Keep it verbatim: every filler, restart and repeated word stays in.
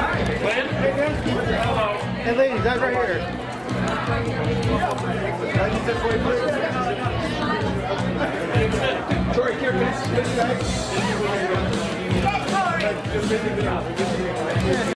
Hey ladies, that's right here. Tory, here, can I see this guy?